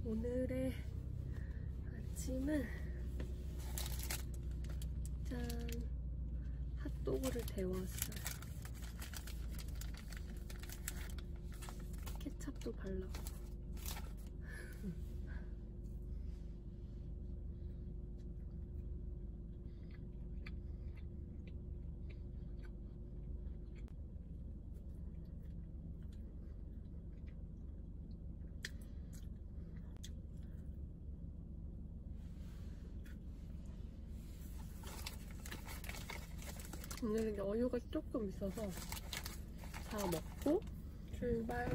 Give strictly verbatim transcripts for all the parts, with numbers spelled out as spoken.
오늘의 아침은 짠! 핫도그를 데웠어요. 케찹도 발라고. 오늘은 여유가 조금 있어서 다 먹고 출발.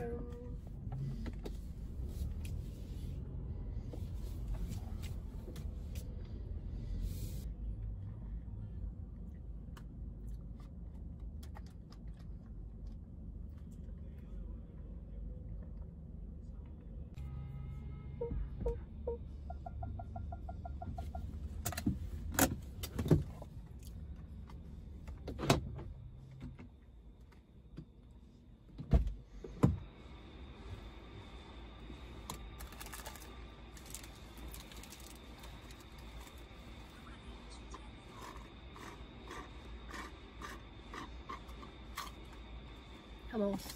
다 먹었어.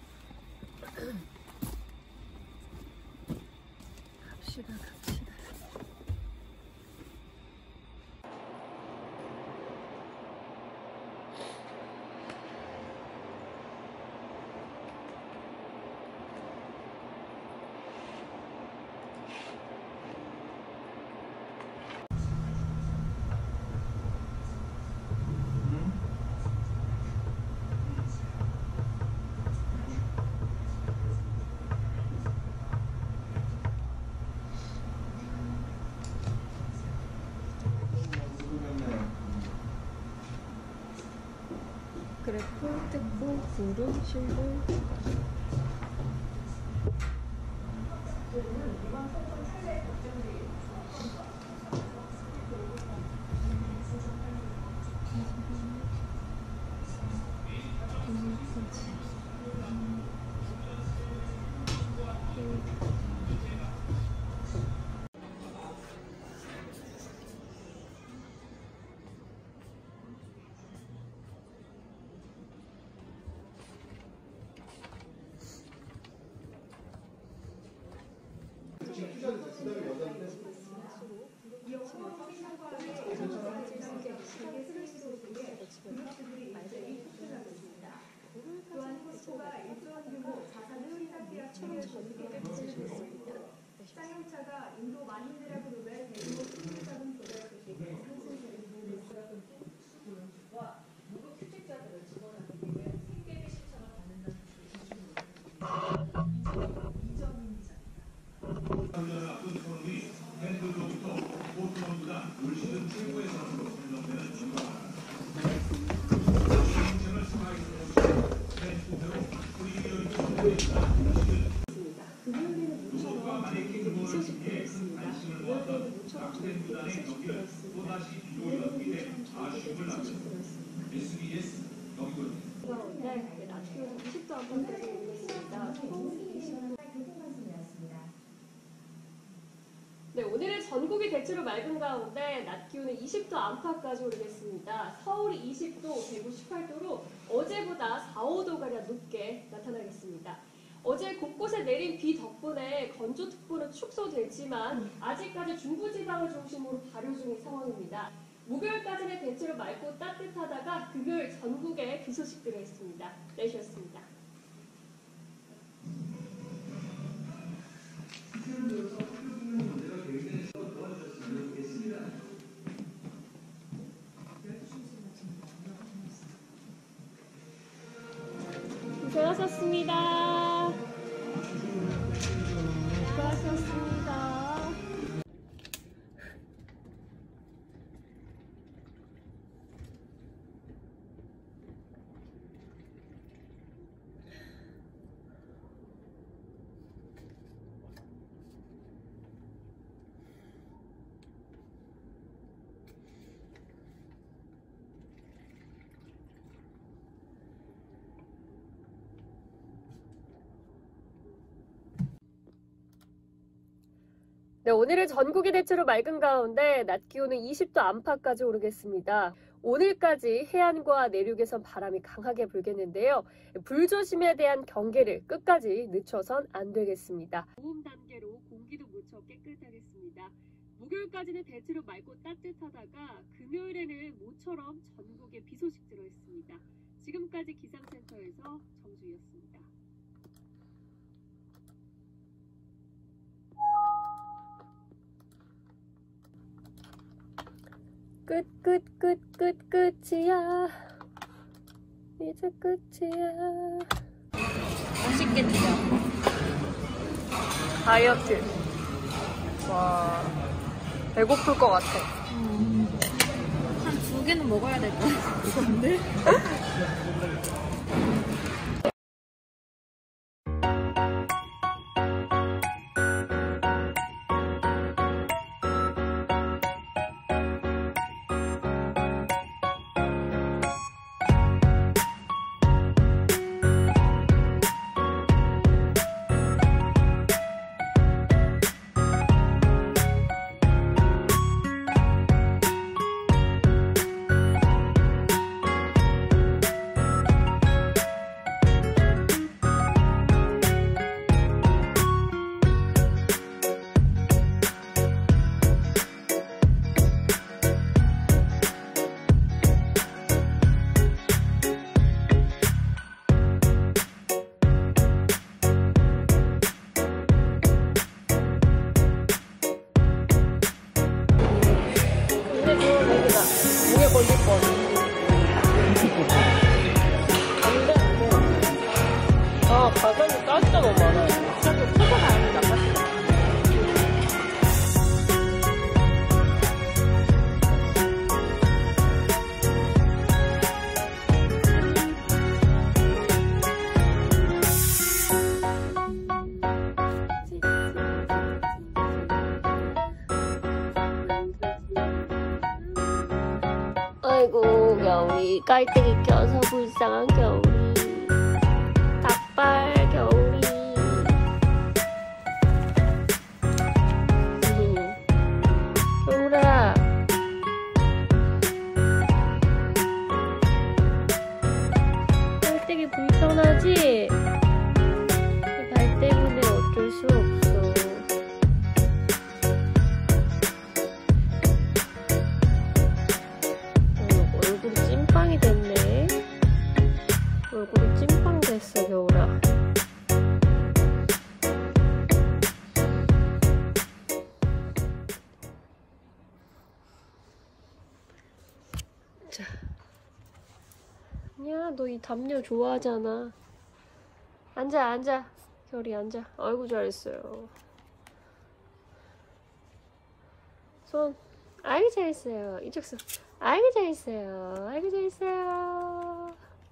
갑시다, 갑시다. 그래프, 특구, 구름, 실물. 또한 포스코가 일조원 규모 자산을 계약처럼 전국에 펼쳐졌습니다. 쌍용차가 인도 마힌드라 그룹의 대규모 투자자금 조달 소식에 상승세를 보이고 있습니다. 무급 휴직자들을 지원하기 위해 생계비 신청을 받는다는 소식입니다. 이정민 기자입니다. 훈련을 앞둔 토론이 팬들로부터 포트원보다 올 시즌 최고의 선수로 선정되는 정말 금요일에는 모처럼 전국에 이십 프로였습니다. 월요일에는 모처럼 전국에 사십 프로였습니다. 일요일에는 모처럼 전국에 사십 프로였습니다. 네, 낮 기온은 이십 도 안팎까지 오르겠습니다. 네, 오늘은 전국이 대체로 맑은 가운데 낮 기온은 이십 도 안팎까지 오르겠습니다. 서울이 이십 도, 대구 십팔 도로 어제보다 사, 오 도가량 높게 나타나겠습니다. 어제 곳곳에 내린 비 덕분에 건조특보는 축소됐지만 아직까지 중부지방을 중심으로 발효 중인 상황입니다. 목요일까지는 대체로 맑고 따뜻하다가 금요일 전국에 비 소식들이 있습니다. 내주셨습니다. 고생하셨습니다. 수고하셨습니다. 네, 오늘은 전국이 대체로 맑은 가운데 낮 기온은 이십 도 안팎까지 오르겠습니다. 오늘까지 해안과 내륙에선 바람이 강하게 불겠는데요. 불조심에 대한 경계를 끝까지 늦춰선 안 되겠습니다. 보험 단계로 공기도 무척 깨끗하겠습니다. 목요일까지는 대체로 맑고 따뜻하다가 금요일에는 모처럼 전국에 비 소식 들어있습니다. 지금까지 기상센터에서 정주희였습니다. 끝, 끝, 끝, 끝, 끝이야. 이제 끝이야. 맛있겠죠? 다이어트. 와, 배고플 것 같아. 음. 한 두 개는 먹어야 될 것 같은데? 목에 걸릴 거 안돼 안돼. 아 가장이 가스가 너무 많아요. 자꾸 크고 다니는 나가시. 아이고 겨울이 깔때기 껴서 불쌍한 겨울이 닭발 겨울이 겨울아 깔때기 불편하지? 발 때문에 어쩔 수 없어. 얼굴이 찐빵이 됐네. 얼굴이 찐빵 됐어, 겨울아. 자. 아니야, 너 이 담요 좋아하잖아. 앉아, 앉아. 겨울이 앉아. 아이고, 잘했어요. 손. 아이고, 잘했어요. 이쪽 손. 아이고 잘했어요. 아이고 잘했어요.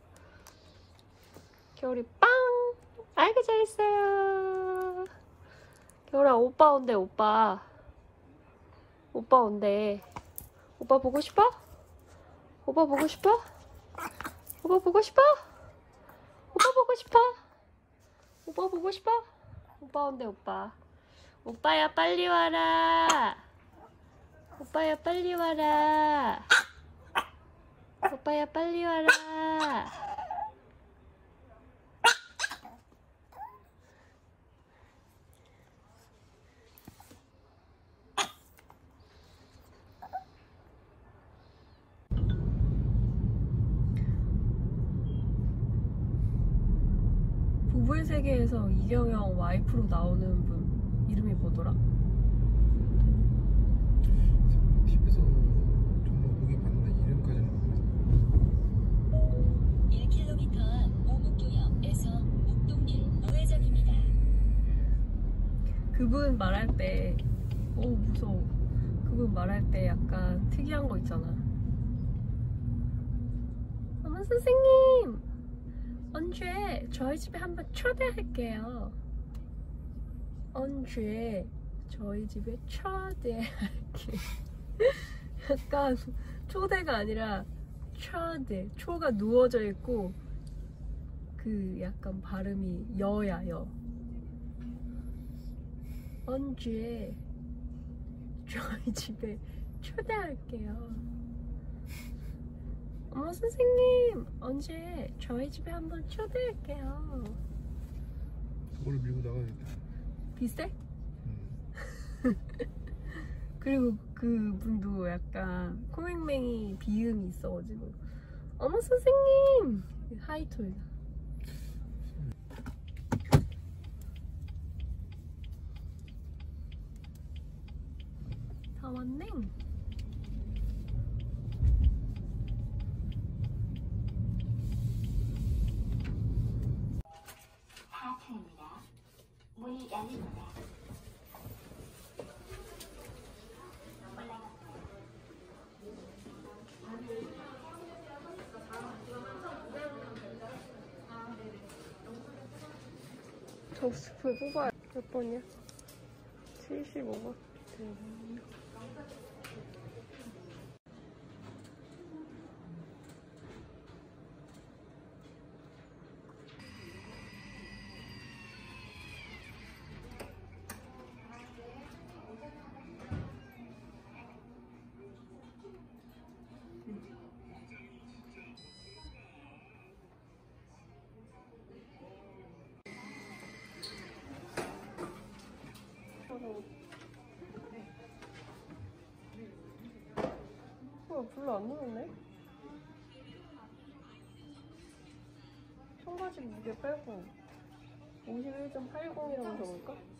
겨울이 빵. 아이고 잘했어요. 겨울아 오빠 온대. 오빠 오빠 온대. 오빠 보고 싶어? 오빠 보고 싶어? 오빠 보고 싶어? 오빠 보고 싶어? 오빠 보고 싶어? 오빠 온대. 오빠 오빠야 빨리 와라. 오빠야 빨리 와라. 오빠야 빨리 와라. 부부의 세계에서 이경영 와이프로 나오는 분 이름이 뭐더라? 티비에서 정말 보긴 봤는데 이름까지는 모르겠어요. 일 킬로미터 앞 오목교역에서 목동길 우회전입니다. 그분 말할 때, 오 무서워. 그분 말할 때 약간 특이한 거 있잖아. 어머 선생님, 언제 저희 집에 한번 초대할게요. 언제 저희 집에 초대할게요. 약간 초대가 아니라 초대. 초가 누워져 있고 그 약간 발음이 여야 여. 언제 저희 집에 초대할게요. 어머 선생님 언제 저희 집에 한번 초대할게요. 저걸 밀고 나가야겠다. 비슷해? 음. 그리고 그 분도 약간 코맹맹이 비음이 있어가지고 어머 선생님 하이톨. 다 왔네. 사 층입니다. 문이 열립니다. 저 스프 뽑아요. 몇 번이야? 칠십오 번. 어, 별로 안 늘었네? 청바지 무게 빼고 오십일 점 팔공이라고 적을까?